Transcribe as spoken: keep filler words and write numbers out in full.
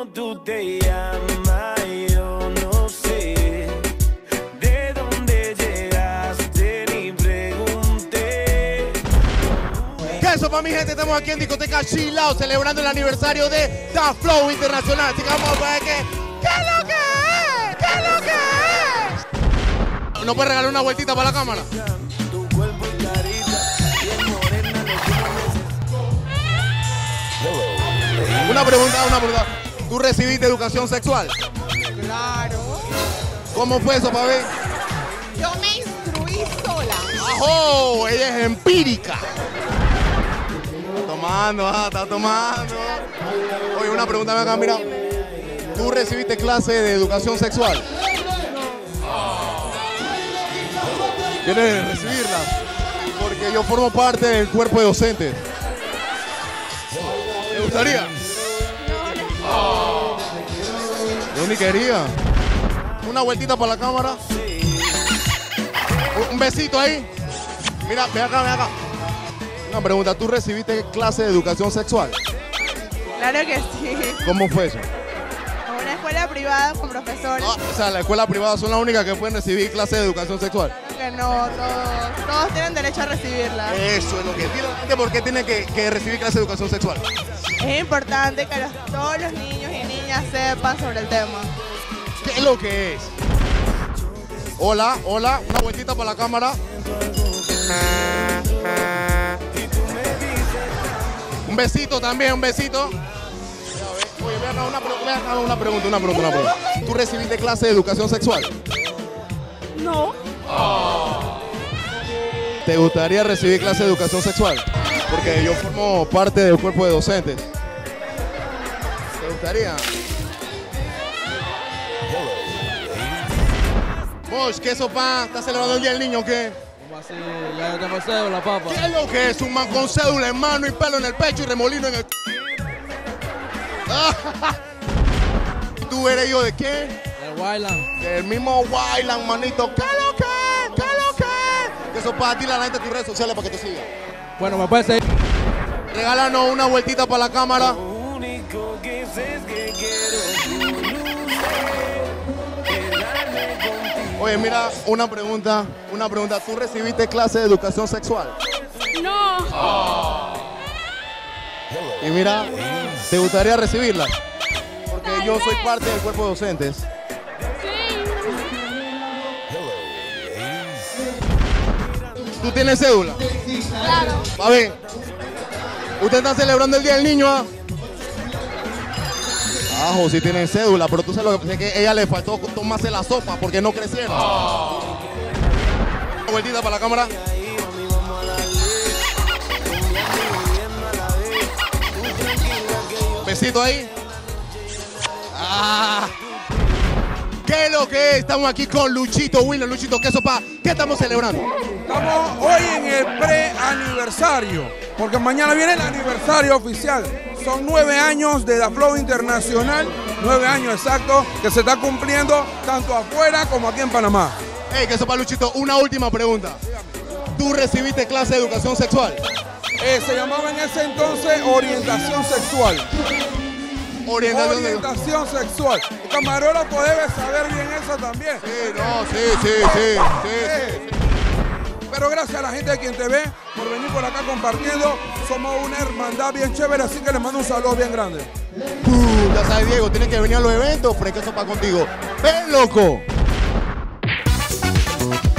¿Cómo tú te llamas? Yo no sé. ¿De dónde llegaste? Ni pregunté. ¿Qué eso para mi gente? Estamos aquí en Discoteca Chill Out celebrando el aniversario de The Flow Internacional. Así que vamos a ver que... ¿Qué es lo que es? ¿Qué es lo que es? ¿No puedes regalar una vueltita para la cámara? Tu cuerpo y carita, bien morena, lo que Una pregunta, una pregunta. ¿Tú recibiste educación sexual? Claro. ¿Cómo fue eso, papi? Yo me instruí sola. ¡Ajo! Ella es empírica. Está tomando, ah, está tomando. Oye, una pregunta, ven acá, mira. ¿Tú recibiste clase de educación sexual? ¿Quieres recibirla? Porque yo formo parte del cuerpo de docentes. ¿Te gustaría? Yo ni quería. Una vueltita para la cámara. Un besito ahí. Mira, ven acá, ven acá. Una pregunta, ¿tú recibiste clase de educación sexual? Claro que sí. ¿Cómo fue eso? En una escuela privada con profesores. Ah, o sea, las escuelas privadas son las únicas que pueden recibir clase de educación sexual. Que no, todos, todos tienen derecho a recibirla. Eso es lo que tiene. ¿Por qué tienen que, que recibir clase de educación sexual? Es importante que los- todos los niños y niñas sepan sobre el tema. ¿Qué es lo que es? Hola, hola, una vueltita para la cámara. Un besito también, un besito. Oye, ven acá, una, pre- ven acá, una pregunta, una pregunta, una pregunta. ¿Tú recibiste clase de educación sexual? No. ¿Te gustaría recibir clase de educación sexual? Porque yo formo parte del cuerpo de docentes. ¿Te gustaría? Mosh, ¿qué sopa? ¿Estás celebrando el Día del Niño o qué? ¿Cómo así? Ya yo tengo cédula, papá. ¿Qué es lo que es? Un man con cédula en mano y pelo en el pecho y remolino en el... ¿Tú eres hijo de quién? El Wildland. Del mismo Wildland, manito. ¿Qué es lo que es? ¿Qué es lo que es? Que sopa, dile a la gente tus redes sociales para que te siga. Bueno, me puedes seguir. Regálanos una vueltita para la cámara. lo único que sé es que quiero conocer, quedarme contigo. Oye, mira, una pregunta, una pregunta. ¿Tú recibiste clase de educación sexual? No. Y mira, ¿te gustaría recibirla? Porque yo soy parte del cuerpo de docentes. Sí. ¿Tú tienes cédula? Claro. A ver, ¿ustedes están celebrando el Día del Niño? ¿Ah? Ajo, sí tienen cédula, pero tú sabes lo que pasa es que a ella le faltó tomarse la sopa porque no crecieron. Una vueltita para la cámara. Besito ahí. Ah. ¿Qué es lo que es? Estamos aquí con Luchito William. Luchito, ¿qué sopa? ¿Qué estamos celebrando? Estamos hoy en el pre-aniversario, porque mañana viene el aniversario oficial. Son nueve años de The Flow Internacional, nueve años exactos, que se está cumpliendo tanto afuera como aquí en Panamá. Hey, ¿qué sopa, Luchito? Una última pregunta. ¿Tú recibiste clase de educación sexual? Eh, se llamaba en ese entonces orientación sexual. Orientación sexual. Orientación sexual. El camarógrafo debe saber bien eso también. Sí, no, sí, sí, sí, sí, sí. Pero gracias a la gente de Quien Te Ve por venir por acá compartiendo. Somos una hermandad bien chévere, así que les mando un saludo bien grande. Uh, ya sabes, Diego, tienes que venir a los eventos, fresca sopa contigo. ¡Ven, loco!